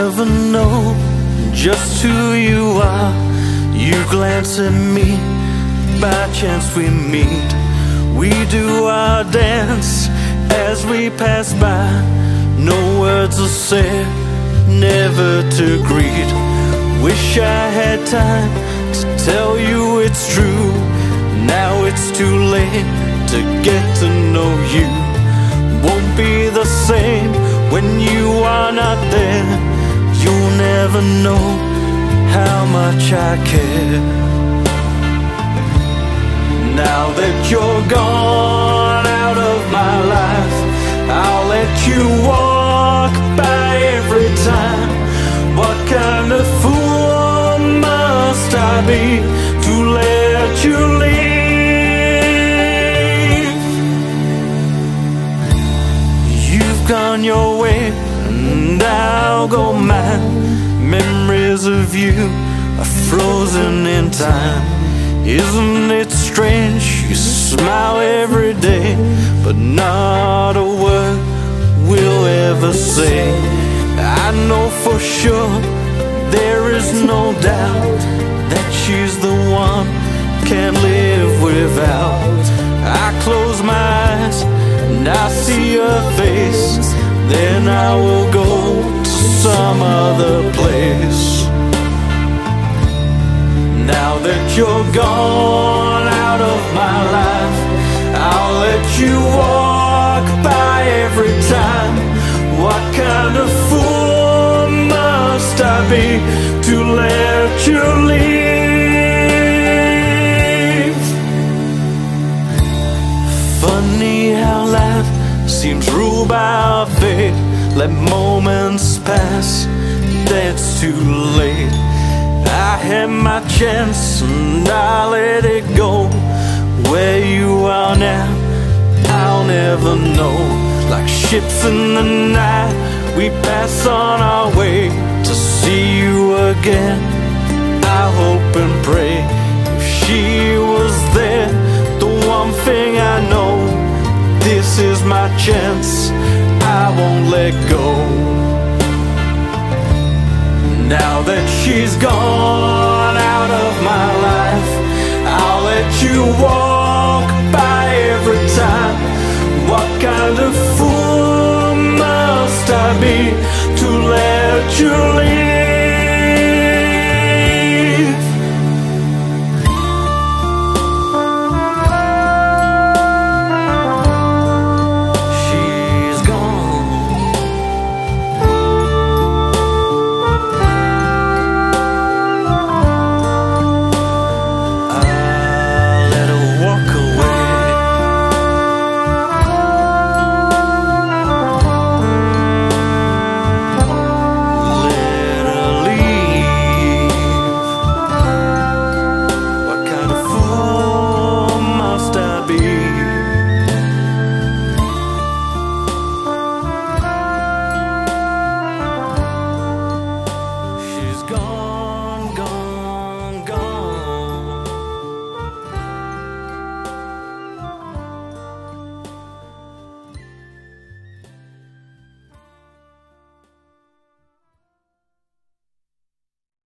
never know just who you are. You glance at me, by chance we meet. We do our dance as we pass by. No words are said, never to greet. Wish I had time to tell you it's true. Now it's too late to get to know you. Won't be the same when you are not there. You'll never know how much I care. Now that you're gone out of my life, I'll let you walk by every time. What kind of fool must I be to let you leave? You've gone your way and I'll go mine. Memories of you are frozen in time. Isn't it strange? You smile every day, but not a word we'll ever say. I know for sure, there is no doubt, that she's the one can't live without. I close my eyes and I see her face, then I will go to some other place. Now that you're gone out of my life, I'll let you walk by every time. What kind of fool must I be to let you leave? Funny how life seems ruled by our fate. Let moments pass, that's too late. I had my chance and I let it go. Where you are now, I'll never know. Like ships in the night, we pass on our way to see you again. I hope and pray, if she was there, the one thing I know, this is my chance, I won't let go. Now that she's gone out of my life, I'll let you walk by every time. What kind of fool must I be to let you leave?